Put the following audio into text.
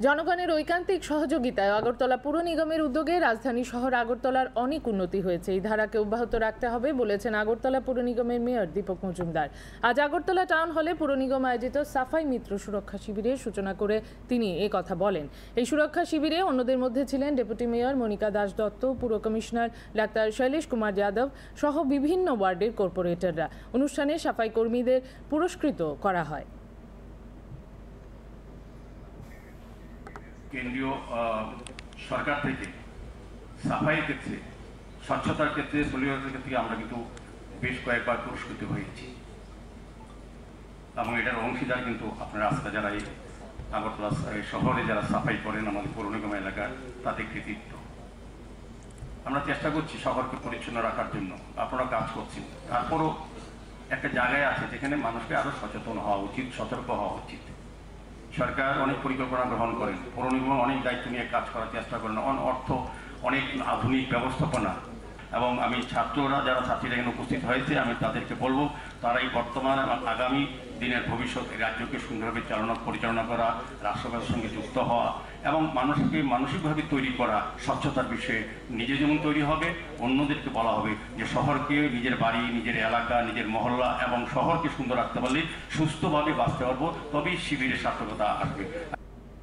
জনগণের ঐকান্তিক সহযোগিতায় আগরতলা পুর নিগমের উদ্যোগে রাজধানী শহর আগরতলার অনেক উন্নতি হয়েছে। এই ধারাকে অব্যাহত রাখতে হবে বলেছেন আগরতলা পুর নিগমের মেয়র দীপক মজুমদার। আজ আগরতলা টাউন হলে পুর নিগম আয়োজিত সাফাই মিত্র সুরক্ষা শিবিরের সূচনা করে তিনি কথা বলেন। এই সুরক্ষা শিবিরে অন্যদের মধ্যে ছিলেন ডেপুটি মেয়র মনিকা দাস দত্ত, পুর কমিশনার ডাক্তার শৈলেশ কুমার যাদব সহ বিভিন্ন ওয়ার্ডের কর্পোরেটররা। অনুষ্ঠানে সাফাই কর্মীদের পুরস্কৃত করা হয়। কেন্দ্রীয় সরকার থেকে সাফাইয়ের ক্ষেত্রে, স্বচ্ছতার ক্ষেত্রে, সলিউশনের ক্ষেত্রে আমরা কিন্তু বেশ কয়েকবার পুরস্কৃত হয়েছি এবং এটার অংশীদার কিন্তু আপনারা আজকে যারা এই আগরতলা শহরে যারা সাফাই করেন আমাদের পৌর নিগম এলাকার, তাদের কৃতিত্ব। আমরা চেষ্টা করছি শহরকে পরিচ্ছন্ন রাখার জন্য, আপনারা কাজ করছেন। তারপরও একটা জায়গায় আছে যেখানে মানুষকে আরো সচেতন হওয়া উচিত, সতর্ক হওয়া উচিত। সরকার অনেক পরিকল্পনা গ্রহণ করেন, পৌর নিগম অনেক দায়িত্ব নিয়ে কাজ করার চেষ্টা করেন, অর্থ, অনেক আধুনিক ব্যবস্থাপনা। এবং আমি ছাত্ররা যারা ছাত্রীরা এখানে উপস্থিত হয়েছে, আমি তাদেরকে বলবো তারা এই বর্তমান এবং আগামী দিনের ভবিষ্যৎ রাজ্যকে সুন্দরভাবে পরিচালনা করা, রাষ্ট্রবাদের সঙ্গে যুক্ত হওয়া এবং মানুষকে মানসিকভাবে তৈরি করা। স্বচ্ছতার বিষয়ে নিজে যেমন তৈরি হবে, অন্যদেরকে বলা হবে যে শহরকে, নিজের বাড়ি, নিজের এলাকা, নিজের মহল্লা এবং শহরকে সুন্দর রাখতে পারলে সুস্থভাবে বাঁচতে পারবো, তবেই শিবিরের সার্থকতা আসবে।